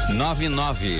9-9.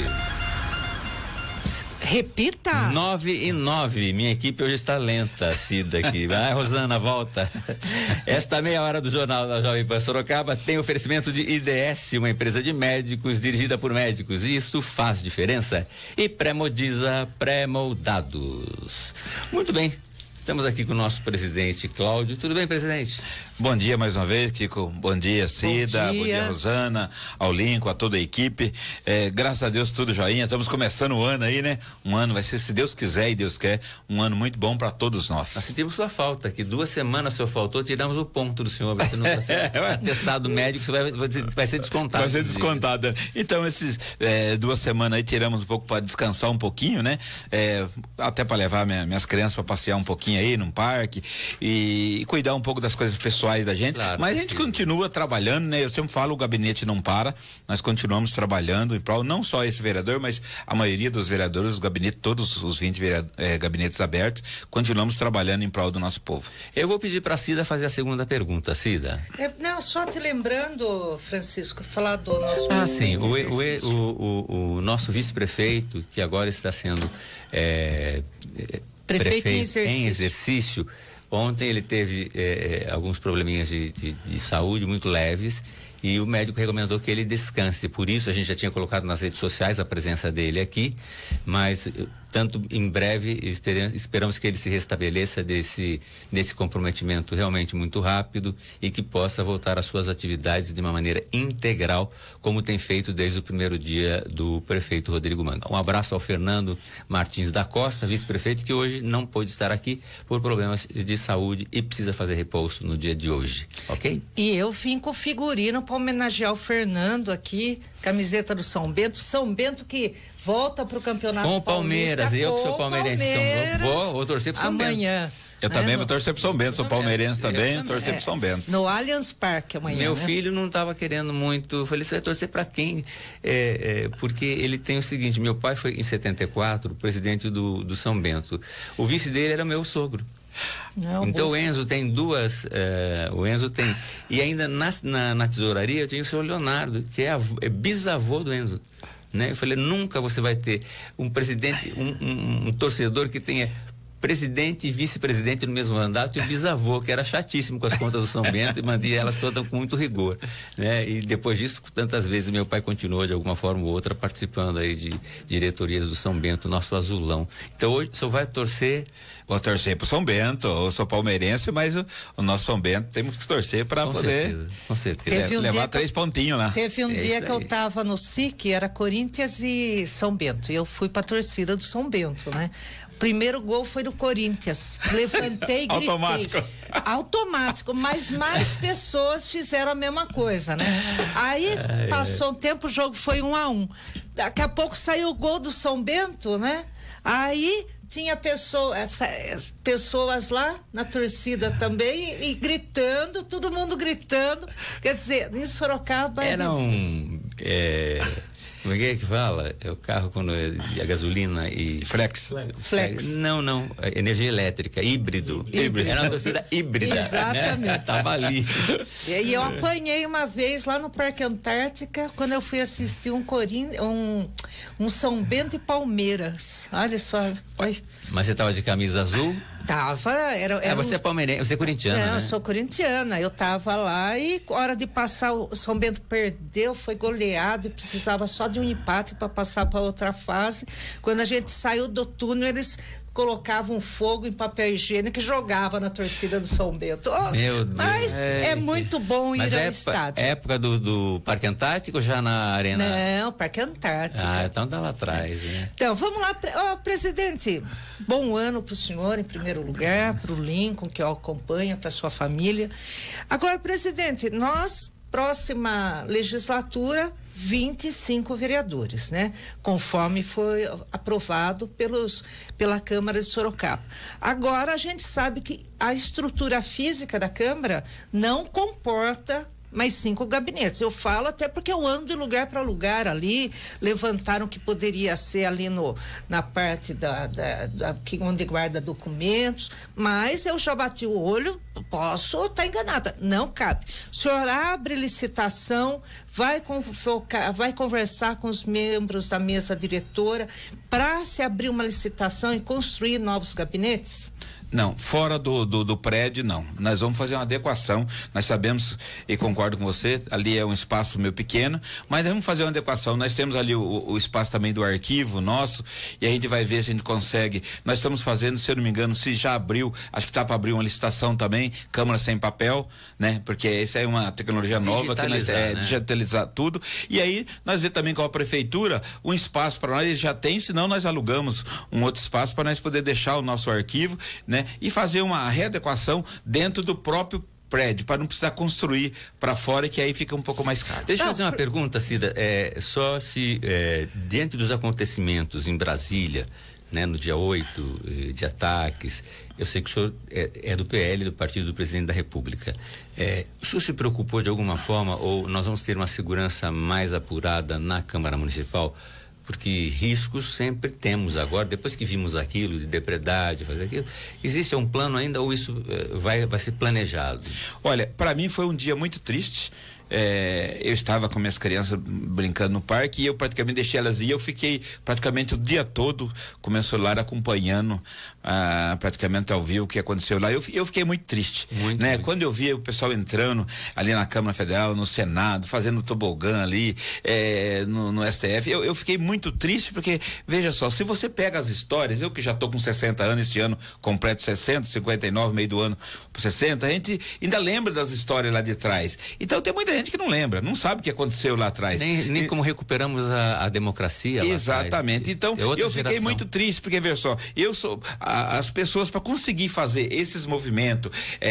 Repita. 9-9. Minha equipe hoje está lenta, Cida aqui. Vai, Rosana, volta. Esta meia hora do Jornal da Jovem Pan Sorocaba tem oferecimento de IDS, uma empresa de médicos dirigida por médicos. E isso faz diferença. E Pré-Modiza Pré-Moldados. Muito bem. Estamos aqui com o nosso presidente Cláudio. Tudo bem, presidente? Bom dia mais uma vez, Kiko. Bom dia, Cida. Bom dia, Rosana, ao Lincoln, a toda a equipe. Graças a Deus, tudo joinha. Estamos começando o ano aí, né? Um ano vai ser, se Deus quiser e Deus quer, um ano muito bom para todos nós. Nós sentimos sua falta, que 2 semanas o senhor faltou, tiramos o ponto do senhor. Você não vai ser atestado médico, você vai ser descontado. Vai ser descontado. Então, esses 2 semanas aí tiramos um pouco para descansar um pouquinho, né? Até para levar minhas crianças para passear um pouquinho aí num parque e cuidar um pouco das coisas pessoais da gente, claro, mas a gente continua trabalhando, né? Eu sempre falo, o gabinete não para, nós continuamos trabalhando em prol, não só esse vereador, mas a maioria dos vereadores, os gabinetes, todos os 20 gabinetes abertos, continuamos trabalhando em prol do nosso povo. Eu vou pedir para a Cida fazer a segunda pergunta, Cida. Não, só te lembrando, Francisco, falar do nosso... Sim, o nosso vice-prefeito, que agora está sendo prefeito em exercício. Ontem ele teve alguns probleminhas de saúde muito leves e o médico recomendou que ele descanse. Por isso a gente já tinha colocado nas redes sociais a presença dele aqui, mas tanto em breve esperamos que ele se restabeleça desse comprometimento realmente muito rápido e que possa voltar às suas atividades de uma maneira integral, como tem feito desde o primeiro dia do prefeito Rodrigo Manga. Um abraço ao Fernando Martins da Costa, vice-prefeito, que hoje não pôde estar aqui por problemas de saúde e precisa fazer repouso no dia de hoje, ok? E eu vim com figurino para homenagear o Fernando aqui, camiseta do São Bento que volta pro campeonato com o Palmeiras, eu que sou palmeirense, vou torcer pro São Bento. Amanhã. Eu também vou torcer pro São Bento, sou palmeirense também, torcer pro São Bento. No Allianz Parque amanhã. Meu filho não estava querendo muito, eu falei, você vai torcer para quem? Porque ele tem o seguinte, meu pai foi em 74 presidente do São Bento, o vice dele era meu sogro. Então o Enzo tem e ainda na tesouraria eu tinha o senhor Leonardo, que é bisavô do Enzo, né? Eu falei, nunca você vai ter um presidente, um torcedor que tenha presidente e vice-presidente no mesmo mandato, e o bisavô, que era chatíssimo com as contas do São Bento e mantinha elas todas com muito rigor, né? E depois disso, tantas vezes meu pai continuou de alguma forma ou outra participando aí de diretorias do São Bento, nosso azulão. Então hoje só vai torcer. Vou torcer pro São Bento, eu sou palmeirense, mas o nosso São Bento temos que torcer para poder com certeza. Levar 3 pontinhos lá. Teve um dia que eu tava no SIC, era Corinthians e São Bento, e eu fui pra torcida do São Bento, né? O primeiro gol foi do Corinthians, levantei e gritei. Automático, mas mais pessoas fizeram a mesma coisa, né? Aí passou um tempo, o jogo foi 1-1. Daqui a pouco saiu o gol do São Bento, né? Aí tinha pessoas lá na torcida também e gritando, todo mundo gritando. Quer dizer, em Sorocaba era como é que fala? É o carro quando a gasolina e flex. Não, energia elétrica, híbrido. Era uma torcida híbrida. Exatamente. Né? Tava ali. E eu apanhei uma vez lá no Parque Antártica, quando eu fui assistir um São Bento e Palmeiras. Olha só. Mas você tava de camisa azul? Tava, você é palmeirense, você é corintiana, né? Eu sou corintiana, eu tava lá e hora de passar, o São Bento perdeu, foi goleado e precisava só de um empate para passar para outra fase. Quando a gente saiu do túnel, eles colocavam fogo em papel higiênico e jogavam na torcida do São Bento. Meu Deus. Mas é muito bom ir ao estádio. É época do Parque Antártico ou já na Arena? Não, Parque Antártico. Então tá lá atrás, né? Então, vamos lá, presidente, bom ano pro senhor em primeiro lugar, pro Lincoln que o acompanha, pra sua família. Agora, presidente, próxima legislatura, 25 vereadores, né? Conforme foi aprovado pela Câmara de Sorocaba. Agora a gente sabe que a estrutura física da Câmara não comporta mais 5 gabinetes. Eu falo até porque eu ando de lugar para lugar ali, levantaram que poderia ser ali na parte onde guarda documentos, mas eu já bati o olho, posso estar enganada, não cabe. O senhor abre licitação, vai conversar com os membros da mesa diretora para se abrir uma licitação e construir novos gabinetes? Não, fora do prédio, não. Nós vamos fazer uma adequação. Nós sabemos, e concordo com você, ali é um espaço meio pequeno, mas nós vamos fazer uma adequação. Nós temos ali o espaço também do arquivo nosso, e a gente vai ver se a gente consegue. Nós estamos fazendo, se eu não me engano, se já abriu, acho que está para abrir uma licitação também, câmara sem papel, né? Porque essa é uma tecnologia nova que nós digitalizar tudo. E aí nós vemos também com a prefeitura um espaço para nós, já tem, senão nós alugamos um outro espaço para nós poder deixar o nosso arquivo, né? E fazer uma readequação dentro do próprio prédio, para não precisar construir para fora, que aí fica um pouco mais caro. Deixa eu fazer uma pergunta, Cida, só se dentro dos acontecimentos em Brasília, né, no dia 8, de ataques, eu sei que o senhor é do PL, do Partido do Presidente da República. O senhor se preocupou de alguma forma, ou nós vamos ter uma segurança mais apurada na Câmara Municipal? Porque riscos sempre temos agora, depois que vimos aquilo, de depredar, de fazer aquilo, existe um plano ainda ou isso vai ser planejado? Olha, para mim foi um dia muito triste. Eu estava com minhas crianças brincando no parque e eu praticamente deixei elas ir. Eu fiquei praticamente o dia todo com meu celular acompanhando praticamente ao vivo o que aconteceu lá. Eu fiquei muito triste, né? Quando eu vi o pessoal entrando ali na Câmara Federal, no Senado, fazendo tobogã ali, no STF, eu fiquei muito triste, porque veja só, se você pega as histórias, eu que já tô com 60 anos esse ano, completo 60, 59, meio do ano por 60, a gente ainda lembra das histórias lá de trás. Então tem muita gente que não lembra, não sabe o que aconteceu lá atrás. Nem como recuperamos a democracia lá exatamente. Então, eu fiquei muito triste, porque veja só, as pessoas para conseguir fazer esses movimentos,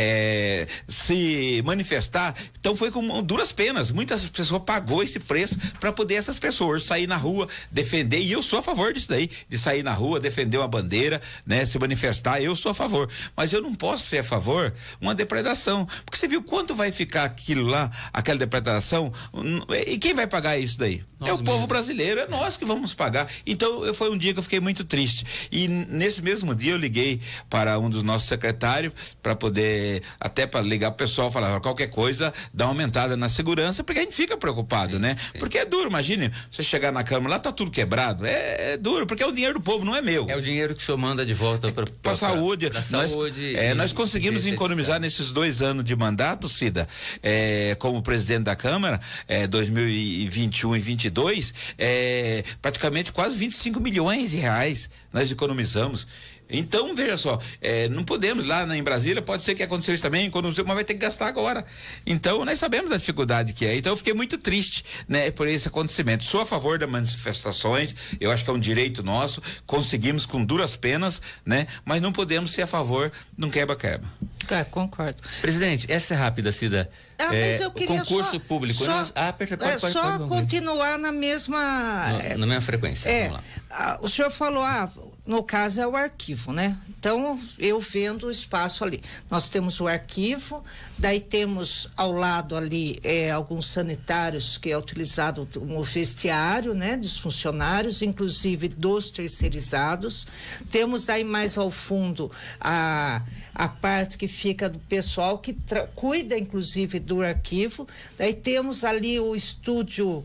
se manifestar, então foi com duras penas. Muitas pessoas pagou esse preço para poder essas pessoas sair na rua, defender, e eu sou a favor disso daí, de sair na rua, defender uma bandeira, né, se manifestar, eu sou a favor, mas eu não posso ser a favor uma depredação, porque você viu quanto vai ficar aquilo lá, aquela depredação, e quem vai pagar isso daí? É o povo brasileiro, é nós que vamos pagar. Então foi um dia que eu fiquei muito triste, e nesse mesmo dia eu liguei para um dos nossos secretários para poder, até para ligar pro pessoal, falar qualquer coisa, dar uma aumentada na segurança, porque a gente fica preocupado, né? Sim. Porque é duro, imagine, você chegar na Câmara, lá tá tudo quebrado, é duro, porque é o dinheiro do povo, não é meu. É o dinheiro que o senhor manda de volta para saúde. Nós conseguimos economizar nesses 2 anos de mandato, Cida, como presidente da Câmara, 2021 e 22, praticamente quase 25 milhões de reais nós economizamos. Então, veja só, não podemos lá em Brasília, pode ser que aconteceu isso também, mas vai ter que gastar agora. Então, nós sabemos a dificuldade que é. Então, eu fiquei muito triste, né, por esse acontecimento. Sou a favor das manifestações, eu acho que é um direito nosso, conseguimos com duras penas, né, mas não podemos ser a favor de um quebra-quebra. Concordo. Presidente, essa é rápida, Cida. Mas eu queria concurso público, pode continuar na mesma na mesma frequência. Vamos lá. O senhor falou, no caso é o arquivo, né? Então eu vendo o espaço ali. Nós temos o arquivo, daí temos ao lado ali alguns sanitários que é utilizado no vestiário, né? Dos funcionários, inclusive dos terceirizados. Temos daí mais ao fundo a parte que fica do pessoal que cuida inclusive do arquivo. Daí temos ali um estúdio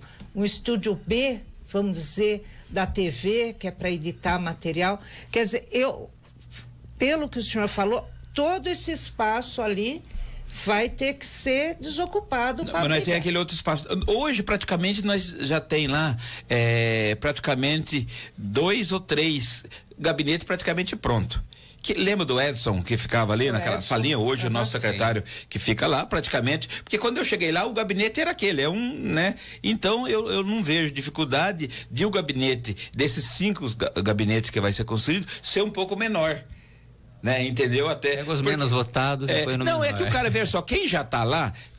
B, vamos dizer, da TV, que é para editar material. Quer dizer, pelo que o senhor falou, todo esse espaço ali vai ter que ser desocupado. Mas nós tem aquele outro espaço. Hoje, praticamente, nós já tem lá praticamente 2 ou 3 gabinetes praticamente pronto. Lembra do Edson que ficava ali naquela salinha? Hoje o nosso secretário que fica lá praticamente, porque quando eu cheguei lá o gabinete era aquele, né? Então eu não vejo dificuldade de o gabinete, desses 5 gabinetes que vai ser construído, ser um pouco menor. Né? Entendeu? Até os menos votados. Não, é que o cara, veja só, quem já tá lá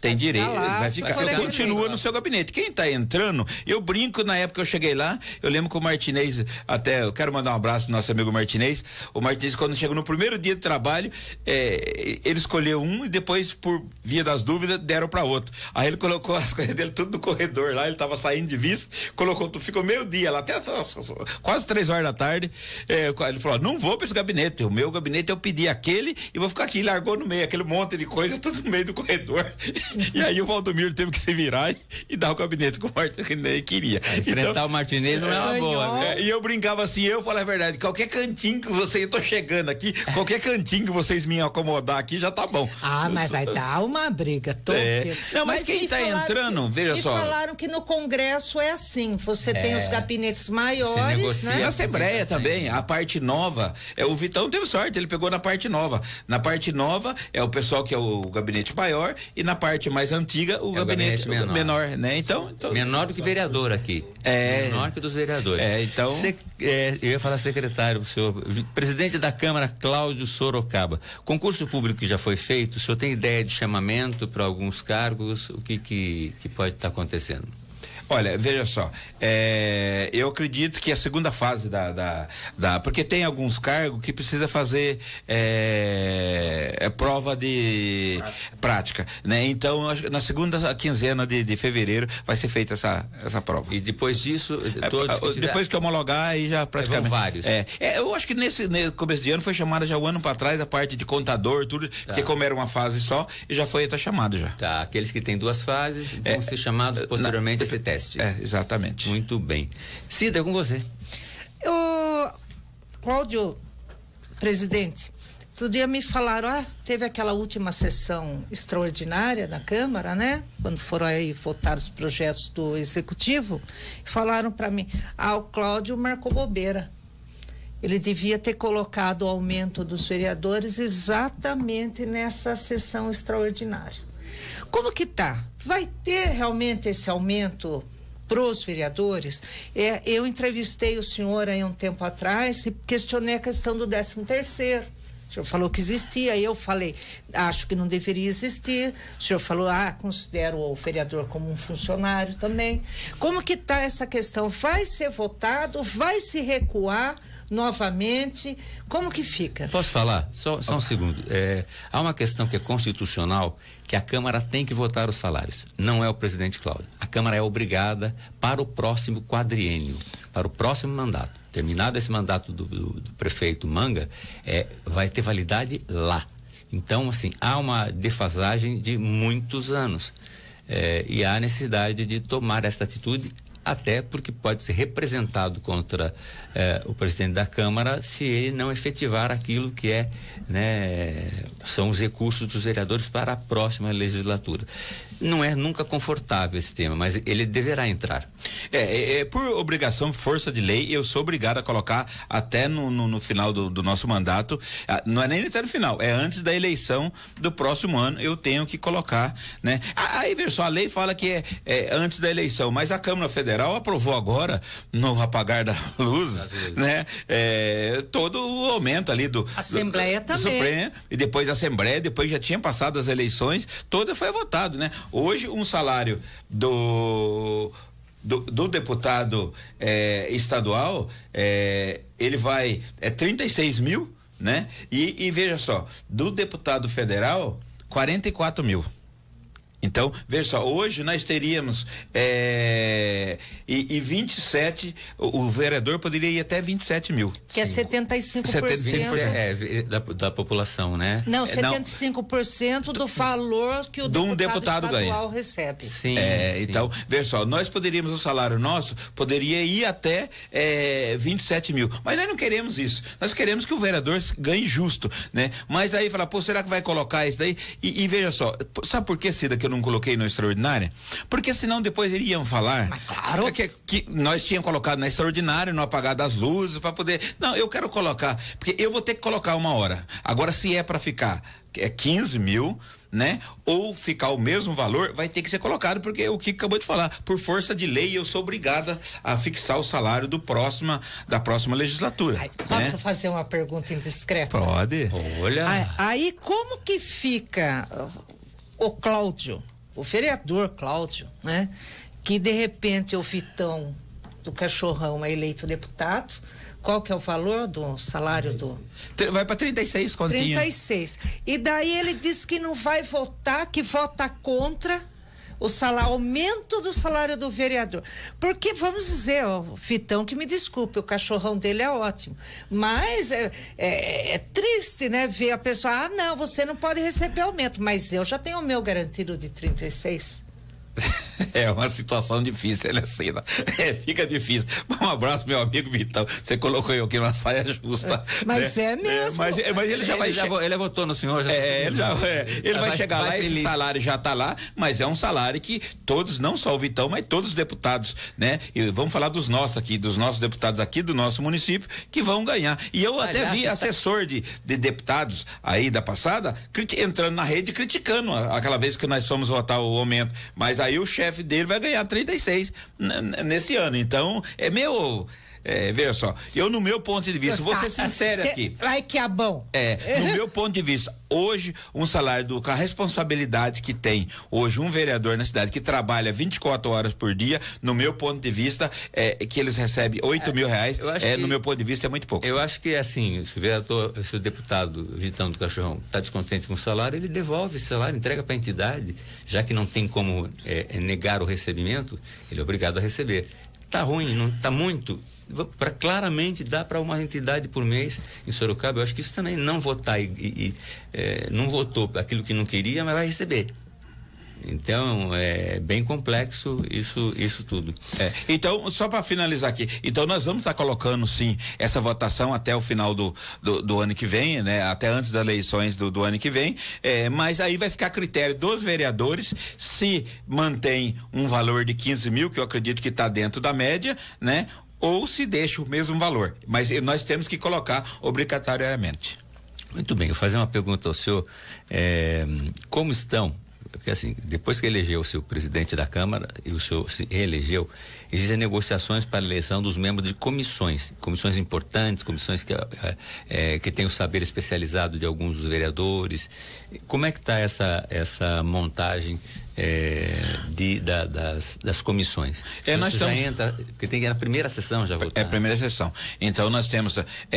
Tem direito, vai ficar, continua no seu gabinete. Quem está entrando, eu brinco, na época que eu cheguei lá, eu lembro que o Martinez, até, eu quero mandar um abraço pro nosso amigo Martinez. O Martinez, quando chegou no primeiro dia de trabalho, ele escolheu um e depois, por via das dúvidas, deram para outro. Aí ele colocou as coisas dele tudo no corredor lá, ele estava saindo de vista, ficou meio dia lá, até quase 3 horas da tarde. Ele falou: não vou para esse gabinete, o meu gabinete eu pedi aquele e vou ficar aqui. Largou no meio, aquele monte de coisa, tudo no meio do corredor. E aí o Valdomiro teve que se virar e dar o gabinete que o Martinez queria. Enfrentar então, o Martinez não é uma boa, né? E eu brincava assim, eu falo a verdade, qualquer cantinho que eu tô chegando aqui, qualquer cantinho que vocês me acomodar aqui já tá bom. Mas vai dar uma briga. Não, mas quem tá entrando, veja só. Falaram que no Congresso é assim, você tem os gabinetes maiores, né? Na Assembleia também, a parte nova, o Vitão teve sorte, ele pegou na parte nova. Na parte nova é o pessoal que é o gabinete maior e na parte mais antiga o gabinete menor, né? Então menor do que vereador aqui. Menor que dos vereadores. Então eu ia falar secretário, o senhor presidente da Câmara, Cláudio Sorocaba. Concurso público que já foi feito, o senhor tem ideia de chamamento para alguns cargos? O que pode estar acontecendo? Olha, veja só, eu acredito que a segunda fase porque tem alguns cargos que precisa fazer prova de prática, né? Então, na segunda quinzena de fevereiro vai ser feita essa prova. E depois disso, depois que homologar, aí já praticamente. Vão vários. Eu acho que nesse começo de ano foi chamada já o ano para trás a parte de contador, tudo, porque como era uma fase só, e já foi até chamado já. Tá, aqueles que têm 2 fases vão ser chamados posteriormente a esse teste. Exatamente. Muito bem. Cida, é com você. Cláudio, presidente, outro dia me falaram, teve aquela última sessão extraordinária da Câmara, né? Quando foram aí votar os projetos do Executivo, falaram para mim, o Cláudio marcou bobeira. Ele devia ter colocado o aumento dos vereadores exatamente nessa sessão extraordinária. Como que tá? Vai ter realmente esse aumento para os vereadores? Eu entrevistei o senhor aí um tempo atrás e questionei a questão do 13º. O senhor falou que existia, eu falei, acho que não deveria existir. O senhor falou, considero o vereador como um funcionário também. Como que está essa questão? Vai ser votado? Vai se recuar novamente? Como que fica? Posso falar? Só um segundo. Há uma questão que é constitucional, que a Câmara tem que votar os salários. Não é o presidente Cláudio. A Câmara é obrigada para o próximo quadriênio, para o próximo mandato. Terminado esse mandato do prefeito Manga, vai ter validade lá. Então, assim, há uma defasagem de muitos anos. E há necessidade de tomar esta atitude, até porque pode ser representado contra o presidente da Câmara se ele não efetivar aquilo que são os recursos dos vereadores para a próxima legislatura. Não é nunca confortável esse tema, mas ele deverá entrar. Por obrigação, força de lei, eu sou obrigado a colocar até no final do nosso mandato, não é nem até no final, é antes da eleição do próximo ano, eu tenho que colocar, né? Aí, veja só, a lei fala que é antes da eleição, mas a Câmara Federal aprovou agora, no apagar da luz, né? Todo o aumento ali Assembleia também. Supremo, e depois a Assembleia, depois já tinha passado as eleições, toda foi votado, né? Hoje um salário do deputado estadual, ele vai 36 mil, né? E veja só, do deputado federal 44 mil. Então, veja só, hoje nós teríamos 27, o vereador poderia ir até 27 mil. Que é 75%. 75% da população, né? Não, 75% do valor que o deputado estadual ganha. Recebe. Sim, sim. Então, veja só, nós poderíamos, o salário nosso poderia ir até 27 mil, mas nós não queremos isso, nós queremos que o vereador ganhe justo, né? Mas aí fala, será que vai colocar isso daí? E veja só, sabe por que, Cida, que eu não coloquei no extraordinário? Porque senão depois iriam falar. Mas claro. Que nós tínhamos colocado na extraordinária, no apagar das luzes, para poder. Não, eu quero colocar, porque eu vou ter que colocar 1 hora. Agora, se é para ficar 15 mil, né? Ou ficar o mesmo valor, vai ter que ser colocado, porque o Kiko acabou de falar, por força de lei, eu sou obrigada a fixar o salário da próxima legislatura. Posso fazer uma pergunta indiscreta? Pode. Olha. Aí como que fica o Cláudio o vereador Cláudio, né? Que de repente o Vitão do Cachorrão é eleito deputado. Qual que é o valor do salário do... Vai para 36, continha. 36. E daí ele diz que não vai votar, que vota contra o aumento do salário do vereador. Porque, vamos dizer, o Vitão, que me desculpe, o Cachorrão dele é ótimo. Mas é triste, né, ver a pessoa, não, você não pode receber aumento, mas eu já tenho o meu garantido de 36. É uma situação difícil, assim, né? Fica difícil. Um abraço, meu amigo Vitão. Você colocou eu aqui numa saia justa. Mas né? É mesmo. Mas ele já vai chegar. Ele votou no senhor. Ele vai chegar lá, esse salário já está lá, mas é um salário que todos, não só o Vitão, mas todos os deputados, né? E vamos falar dos nossos aqui, dos nossos deputados aqui do nosso município, que vão ganhar. E eu até vi assessor de deputados aí da passada entrando na rede criticando aquela vez que nós fomos votar o aumento. Mas aí o chefe dele vai ganhar 36 nesse ano. Então, veja só, eu no meu ponto de vista, vou ser sincero aqui. Ai, que é bom. No meu ponto de vista, hoje, um salário com a responsabilidade que tem hoje um vereador na cidade que trabalha 24 horas por dia, no meu ponto de vista, que eles recebem 8 mil reais, no meu ponto de vista, é muito pouco. Eu acho que assim, se o deputado Vitão do Cachorrão está descontente com o salário, ele devolve esse salário, entrega para a entidade, já que não tem como negar o recebimento, ele é obrigado a receber. Tá ruim, não tá muito. Claramente dá para uma entidade por mês em Sorocaba. Eu acho que isso também, não votar não votou aquilo que não queria, mas vai receber. Então é bem complexo isso tudo. Então, só para finalizar aqui, então nós vamos estar colocando sim essa votação até o final do ano que vem, né? Até antes das eleições do ano que vem, mas aí vai ficar a critério dos vereadores se mantém um valor de 15 mil, que eu acredito que está dentro da média, né? Ou se deixa o mesmo valor, mas nós temos que colocar obrigatoriamente. Muito bem, eu vou fazer uma pergunta ao senhor, como estão, porque assim, depois que elegeu o seu presidente da Câmara e o senhor se reelegeu, existem negociações para a eleição dos membros de comissões importantes, comissões que têm o saber especializado de alguns dos vereadores. Como é que está essa montagem das comissões? Nós estamos... já entra, porque tem que ir na primeira sessão já votar. É a primeira sessão. Então nós temos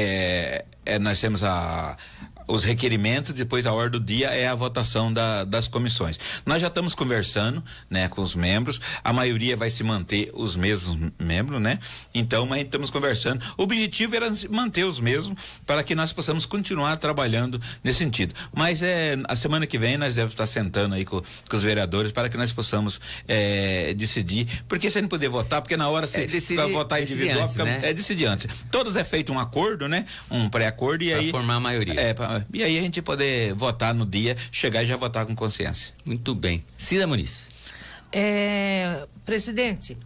os requerimentos, depois a ordem do dia é a votação das comissões. Nós já estamos conversando, né, com os membros, a maioria vai se manter os mesmos membros, né? Então, mas estamos conversando. O objetivo era manter os mesmos para que nós possamos continuar trabalhando nesse sentido. Mas a semana que vem nós devemos estar sentando aí com os vereadores para que nós possamos decidir, porque se a gente poder votar, porque na hora você vai votar individual, decidir antes. Todos é feito um acordo, né? Um pré-acordo e aí formar a maioria. E aí a gente poder votar no dia, chegar e já votar com consciência. Muito bem. Cida Muniz. Presidente,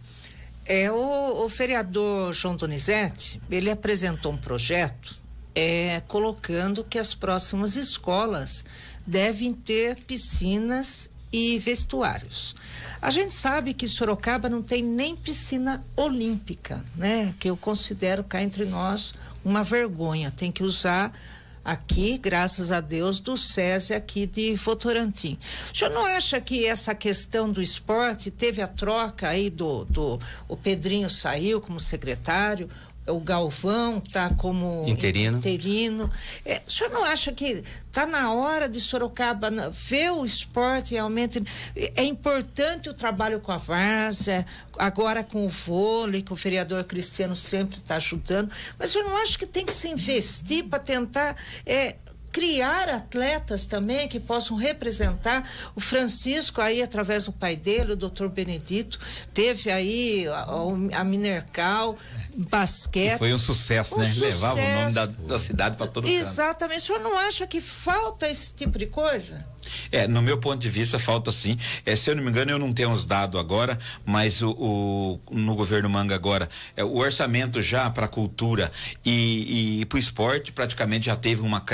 o vereador João Donizete, ele apresentou um projeto colocando que as próximas escolas devem ter piscinas e vestuários. A gente sabe que Sorocaba não tem nem piscina olímpica, né? Que eu considero cá entre nós uma vergonha. Tem que usar aqui, graças a Deus, do SESI aqui de Votorantim. O senhor não acha que essa questão do esporte teve a troca aí o Pedrinho saiu como secretário, o Galvão tá como interino. O senhor não acha que tá na hora de Sorocaba ver o esporte realmente? É importante o trabalho com a várzea, agora com o vôlei, que o vereador Cristiano sempre está ajudando, mas o senhor não acha que tem que se investir para tentar criar atletas também que possam representar? O Francisco aí, através do pai dele, o doutor Benedito, teve aí a Minercal, basquete. Foi um sucesso, né? Levava o nome da cidade para todo mundo. Exatamente. O senhor não acha que falta esse tipo de coisa? No meu ponto de vista falta sim. Se eu não me engano, eu não tenho os dados agora, mas no governo Manga agora, o orçamento já para a cultura e para o esporte praticamente já teve um acréscimo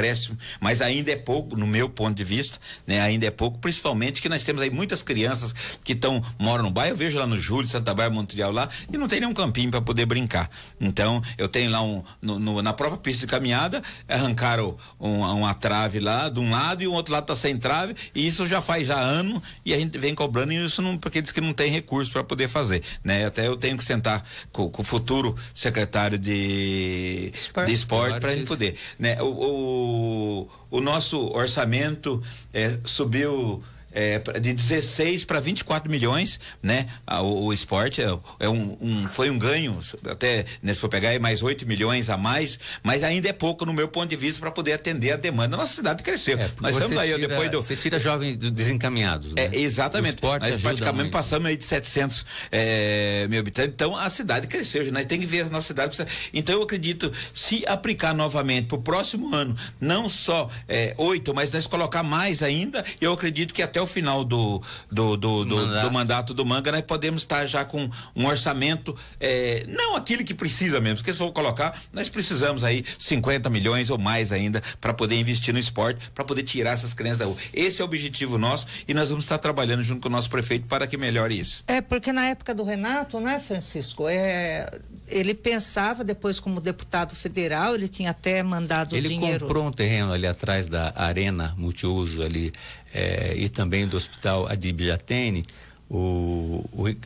mas ainda é pouco, no meu ponto de vista, né? Ainda é pouco, principalmente que nós temos aí muitas crianças que moram no bairro. Eu vejo lá no Júlio, Santa Bárbara, Montreal lá, e não tem nenhum campinho para poder brincar. Então, eu tenho lá na própria pista de caminhada, arrancaram uma trave lá de um lado e o outro lado tá sem trave, e isso já faz ano, e a gente vem cobrando, e isso não, porque diz que não tem recurso para poder fazer, né? Até eu tenho que sentar com o futuro secretário de esporte para a gente poder, né? O nosso orçamento subiu de 16 para 24 milhões, né? O esporte foi um ganho, até se for pegar mais 8 milhões a mais, mas ainda é pouco no meu ponto de vista para poder atender a demanda. Nossa cidade cresceu. Nós estamos aí depois do. Você tira jovens desencaminhados, né? Exatamente. Nós praticamente passamos aí de 700 mil habitantes. Então a cidade cresceu. Nós temos que ver a nossa cidade. Então eu acredito, se aplicar novamente para o próximo ano, não só 8, mas nós colocar mais ainda, eu acredito que até o final do mandato do Manga nós podemos estar já com um orçamento, não aquele que precisa mesmo, porque se for colocar, nós precisamos aí 50 milhões ou mais ainda para poder investir no esporte, para poder tirar essas crianças da rua. Esse é o objetivo nosso e nós vamos estar trabalhando junto com o nosso prefeito para que melhore isso. Porque na época do Renato, né, Francisco, ele pensava, depois como deputado federal, ele tinha até mandado dinheiro. Ele comprou um terreno ali atrás da arena multiuso ali, e também do hospital Adib Jatene. O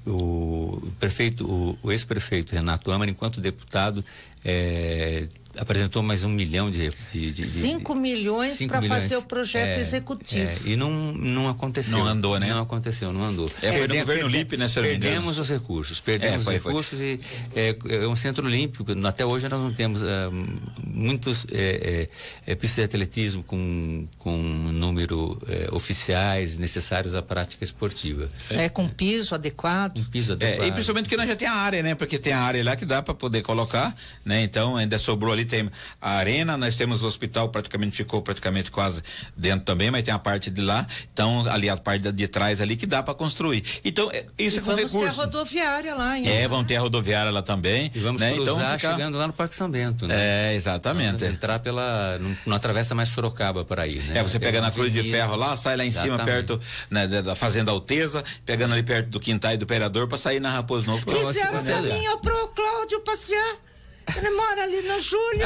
ex-prefeito Renato Amar, enquanto deputado, apresentou mais 1 milhão de 5 milhões para fazer o projeto executivo. E não aconteceu. Não andou, né? Não aconteceu, não andou. Foi no governo Lippe, né, senhor? Perdemos os recursos. E é um centro olímpico. Até hoje nós não temos muitos pistas de atletismo com número oficiais necessários à prática esportiva. Com piso adequado. E principalmente que nós já tem a área, né? Porque tem a área lá que dá para poder colocar, né? Então ainda sobrou ali, tem a arena, nós temos o hospital, ficou quase dentro também, mas tem a parte de lá, então ali a parte de trás ali que dá para construir. Então isso é com recurso. Vamos ter a rodoviária lá, hein? Vamos ter a rodoviária lá também. E vamos cruzar chegando lá no Parque São Bento, né? Exatamente. Entrar não atravessa mais Sorocaba por aí, né? Você pega na Cruz de Ferro lá, sai lá em cima perto, né, da Fazenda Alteza, pegando ali perto do Quintal e do Imperador para sair na Raposo Novo. Fizeram caminho pro Cláudio passear. Ele mora ali no Júlio,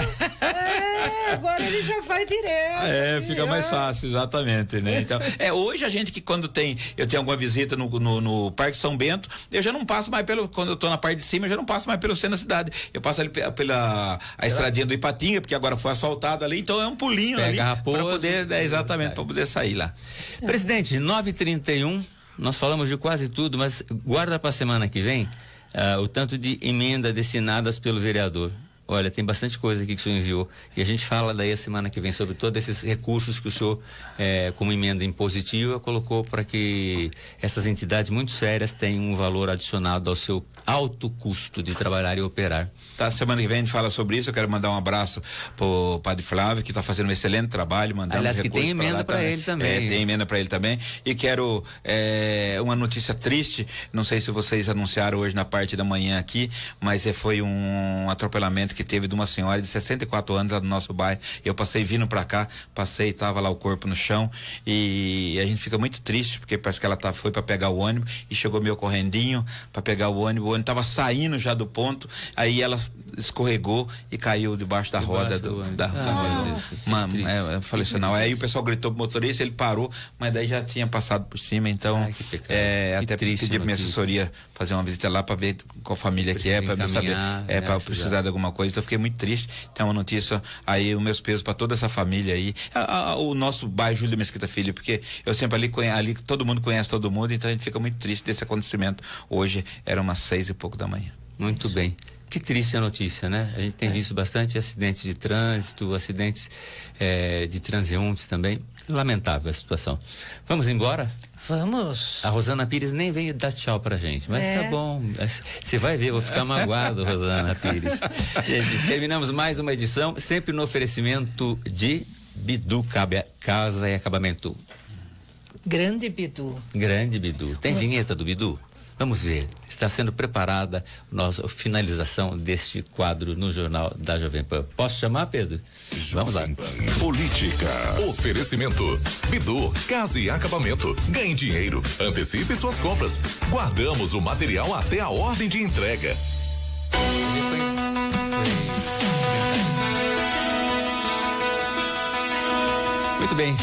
agora ele já vai direto. Fica mais fácil, exatamente, né? Então, hoje a gente que quando eu tenho alguma visita no Parque São Bento, eu já não passo mais quando eu tô na parte de cima, eu já não passo mais pelo centro da cidade. Eu passo ali pela estradinha do Ipatinga, porque agora foi asfaltado ali, então é um pulinho ali para poder, para poder sair lá. Presidente, 9h31, nós falamos de quase tudo, mas guarda para a semana que vem o tanto de emenda destinadas pelo vereador. Olha, tem bastante coisa aqui que o senhor enviou e a gente fala daí a semana que vem sobre todos esses recursos que o senhor, como emenda impositiva, colocou para que essas entidades muito sérias tenham um valor adicionado ao seu alto custo de trabalhar e operar. Tá, semana que vem a gente fala sobre isso. Eu quero mandar um abraço pro Padre Flávio, que está fazendo um excelente trabalho, aliás, que tem emenda para ele também. Tem emenda para ele também. E quero uma notícia triste, não sei se vocês anunciaram hoje na parte da manhã aqui, mas foi um atropelamento que teve de uma senhora de 64 anos lá do nosso bairro. Eu passei vindo para cá, tava lá o corpo no chão e a gente fica muito triste porque parece que ela foi para pegar o ônibus e chegou meio correndinho para pegar o ônibus tava saindo já do ponto, aí ela escorregou e caiu debaixo da roda faleceu não. Aí o pessoal gritou pro motorista, ele parou, mas daí já tinha passado por cima, então até pedi pra minha assessoria fazer uma visita lá para ver qual família que para saber para precisar de alguma coisa. Então eu fiquei muito triste. Tem uma notícia aí, os meus pesos para toda essa família aí, o nosso bairro Júlio Mesquita Filho, porque eu sempre ali todo mundo conhece todo mundo, então a gente fica muito triste desse acontecimento. Hoje era umas 6 e pouco da manhã. Muito bem. Que triste a notícia, né? A gente tem visto bastante acidentes de trânsito, acidentes de transeuntes também. Lamentável a situação. Vamos embora? Vamos. A Rosana Pires nem veio dar tchau pra gente, mas tá bom. Você vai ver, eu vou ficar magoado, Rosana Pires. Gente, terminamos mais uma edição, sempre no oferecimento de Bidu Casa e Acabamento. Grande Bidu. Grande Bidu. Tem vinheta do Bidu? Vamos ver, está sendo preparada a nossa finalização deste quadro no Jornal da Jovem Pan. Posso chamar, Pedro? Vamos lá. Política. Oferecimento. Bidu, casa e acabamento. Ganhe dinheiro. Antecipe suas compras. Guardamos o material até a ordem de entrega. Muito bem.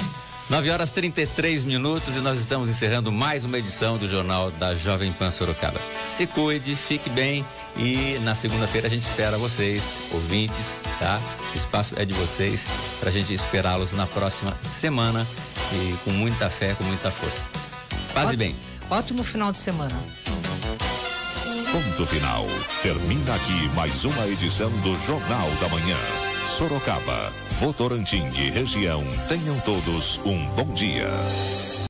9h33 e nós estamos encerrando mais uma edição do Jornal da Jovem Pan Sorocaba. Se cuide, fique bem e na segunda-feira a gente espera vocês, ouvintes, tá? O espaço é de vocês pra gente esperá-los na próxima semana e com muita fé, com muita força. Paz e bem. Ótimo final de semana. Ponto final. Termina aqui mais uma edição do Jornal da Manhã. Sorocaba, Votorantim e região, tenham todos um bom dia.